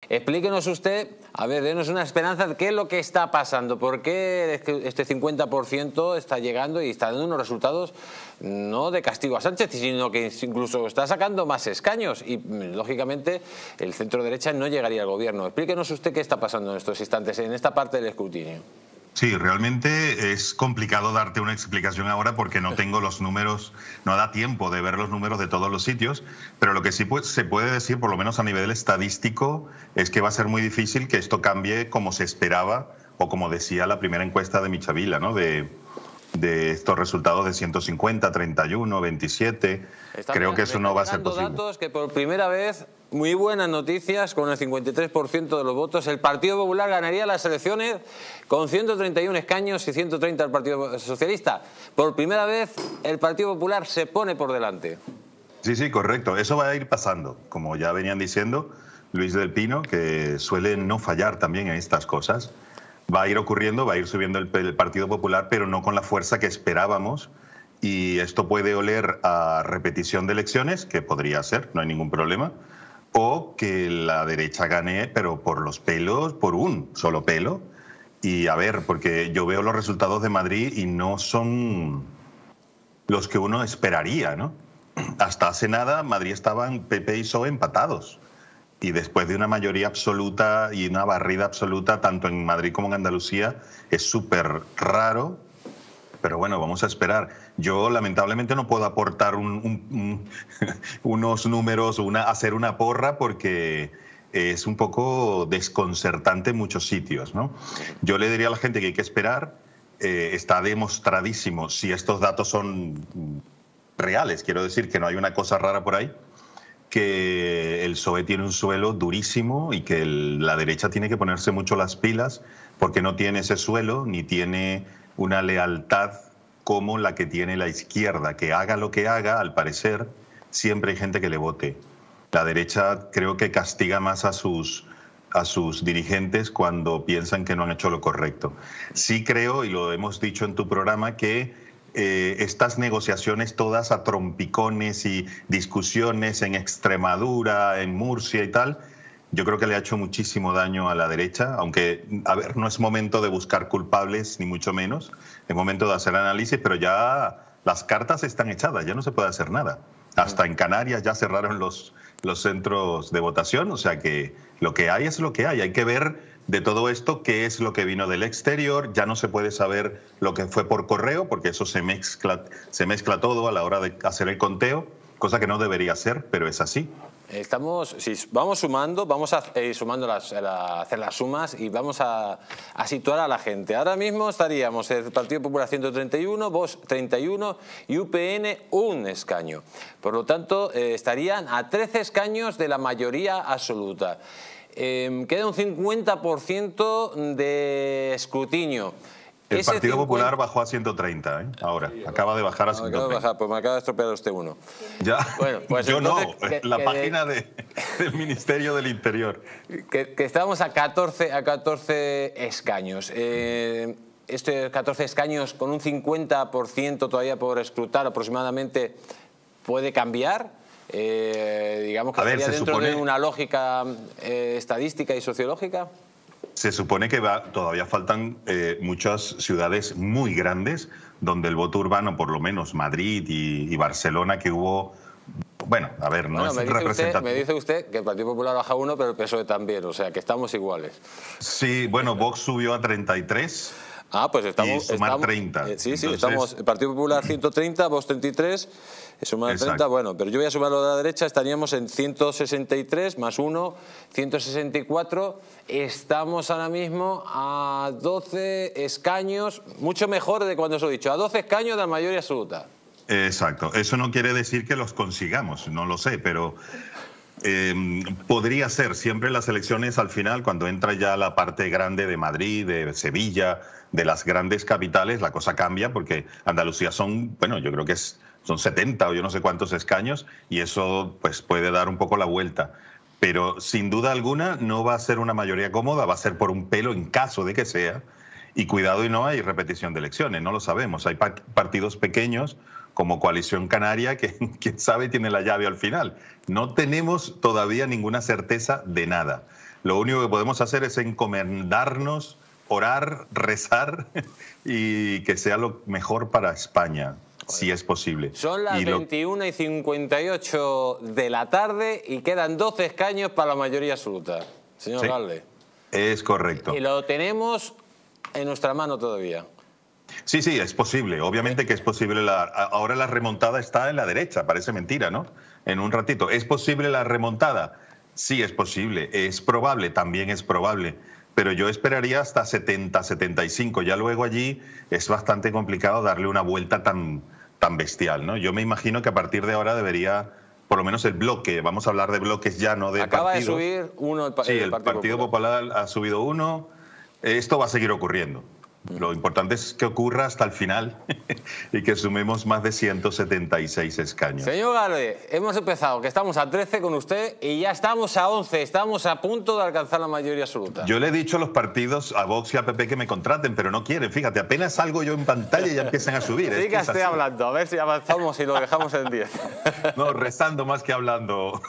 Explíquenos usted, a ver, denos una esperanza de qué es lo que está pasando, por qué este 50% está llegando y está dando unos resultados no de castigo a Sánchez, sino que incluso está sacando más escaños y, lógicamente, el centro derecha no llegaría al gobierno. Explíquenos usted qué está pasando en estos instantes, en esta parte del escrutinio. Sí, realmente es complicado darte una explicación ahora porque no tengo los números, no da tiempo de ver los números de todos los sitios, pero lo que sí se puede decir, por lo menos a nivel estadístico, es que va a ser muy difícil que esto cambie como se esperaba o como decía la primera encuesta de Michavila, ¿no? De estos resultados de 150, 31, 27. Creo que eso no va a ser posible. Datos que por primera vez, muy buenas noticias, con el 53% de los votos, el Partido Popular ganaría las elecciones con 131 escaños y 130 el Partido Socialista. Por primera vez el Partido Popular se pone por delante. Sí, sí, correcto. Eso va a ir pasando, como ya venían diciendo Luis del Pino, que suele no fallar también en estas cosas. Va a ir ocurriendo, va a ir subiendo el Partido Popular, pero no con la fuerza que esperábamos. Y esto puede oler a repetición de elecciones, que podría ser, no hay ningún problema, o que la derecha gane, pero por los pelos, por un solo pelo. Y a ver, porque yo veo los resultados de Madrid y no son los que uno esperaría, ¿no? Hasta hace nada Madrid estaban PP y PSOE empatados. Y después de una mayoría absoluta y una barrida absoluta, tanto en Madrid como en Andalucía, es súper raro. Pero bueno, vamos a esperar. Yo lamentablemente no puedo aportar unos números, hacer una porra, porque es un poco desconcertante en muchos sitios, ¿no? Yo le diría a la gente que hay que esperar. Está demostradísimo, si estos datos son reales, quiero decir que no hay una cosa rara por ahí, que el PSOE tiene un suelo durísimo y que la derecha tiene que ponerse mucho las pilas porque no tiene ese suelo ni tiene una lealtad como la que tiene la izquierda, que haga lo que haga, al parecer, siempre hay gente que le vote. La derecha creo que castiga más a sus dirigentes cuando piensan que no han hecho lo correcto. Sí creo, y lo hemos dicho en tu programa, que estas negociaciones todas a trompicones y discusiones en Extremadura, en Murcia y tal, yo creo que le ha hecho muchísimo daño a la derecha, aunque, a ver, no es momento de buscar culpables, ni mucho menos, es momento de hacer análisis, pero ya las cartas están echadas, ya no se puede hacer nada. Hasta en Canarias ya cerraron los centros de votación, o sea que lo que hay es lo que hay que ver de todo esto qué es lo que vino del exterior. Ya no se puede saber lo que fue por correo, porque eso se mezcla todo a la hora de hacer el conteo, cosa que no debería ser, pero es así. Si vamos sumando, vamos a ir sumando hacer las sumas y vamos a situar a la gente. Ahora mismo estaríamos el Partido Popular 131, Vox 31 y UPN un escaño. Por lo tanto, estarían a 13 escaños de la mayoría absoluta. Queda un 50% de escrutinio. El Partido Popular bajó a 130, ¿eh? Ahora, acaba de bajar a 130. Pues me acaba de estropear usted uno. Ya, bueno, pues yo entonces, no, la página del Ministerio del Interior. Que estamos a 14 escaños. 14 escaños con un 50% todavía por escrutar aproximadamente, ¿puede cambiar? Digamos que estaría dentro de una lógica estadística y sociológica. Se supone que todavía faltan muchas ciudades muy grandes donde el voto urbano, por lo menos Madrid y Barcelona, que hubo... Bueno, a ver, no es representativo. Me dice usted que el Partido Popular baja 1, pero el PSOE también, o sea que estamos iguales. Sí, bueno, Vox subió a 33. Ah, pues estamos... Y sumar 30. Sí, entonces, estamos el Partido Popular 130, Vox 33, sumar 30, bueno, pero yo voy a sumar lo de la derecha, estaríamos en 163 más 1, 164, estamos ahora mismo a 12 escaños, mucho mejor de cuando os he dicho, a 12 escaños de la mayoría absoluta. Exacto, eso no quiere decir que los consigamos, no lo sé, pero... podría ser siempre las elecciones al final, cuando entra ya la parte grande de Madrid, de Sevilla, de las grandes capitales, la cosa cambia porque Andalucía son, bueno, yo creo que son 70 o yo no sé cuántos escaños y eso pues puede dar un poco la vuelta. Pero sin duda alguna no va a ser una mayoría cómoda, va a ser por un pelo en caso de que sea. Y cuidado, y no hay repetición de elecciones, no lo sabemos. Hay partidos pequeños como Coalición Canaria que quién sabe tiene la llave al final. No tenemos todavía ninguna certeza de nada. Lo único que podemos hacer es encomendarnos, orar, rezar y que sea lo mejor para España, si es posible. Son las 21:58 de la tarde y quedan 12 escaños para la mayoría absoluta, señor Galde. Es correcto. Y lo tenemos en nuestra mano todavía. Sí, sí, es posible. Obviamente que es posible. Ahora la remontada está en la derecha, parece mentira, ¿no? En un ratito. ¿Es posible la remontada? Sí, es posible. Es probable, también es probable. Pero yo esperaría hasta 70, 75. Ya luego allí es bastante complicado darle una vuelta tan bestial, ¿no? Yo me imagino que a partir de ahora debería, por lo menos el bloque, vamos a hablar de bloques ya, no de partidos. Acaba de subir uno el Partido Popular ha subido uno. Esto va a seguir ocurriendo. Lo importante es que ocurra hasta el final y que sumemos más de 176 escaños. Señor Galde, hemos empezado, que estamos a 13 con usted y ya estamos a 11. Estamos a punto de alcanzar la mayoría absoluta. Yo le he dicho a los partidos, a Vox y a PP, que me contraten, pero no quieren. Fíjate, apenas salgo yo en pantalla y ya empiezan a subir. Sí, que estoy hablando. A ver si avanzamos y lo dejamos en 10. No, rezando más que hablando.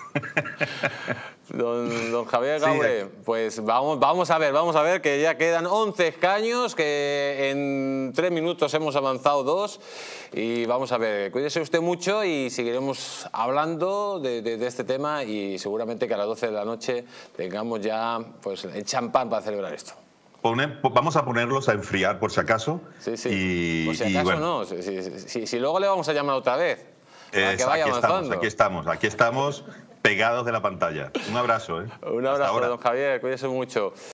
Don Javier Gaure, pues vamos a ver que ya quedan 11 escaños, que en 3 minutos hemos avanzado 2 y vamos a ver, cuídese usted mucho y seguiremos hablando de este tema y seguramente que a las 12 de la noche tengamos ya pues el champán para celebrar esto. Vamos a ponerlos a enfriar por si acaso. Sí, sí. Y, por si acaso bueno. no, si luego le vamos a llamar otra vez. Para que vaya avanzando. Aquí estamos pegados de la pantalla. Un abrazo. Un abrazo, don Javier, cuídese mucho.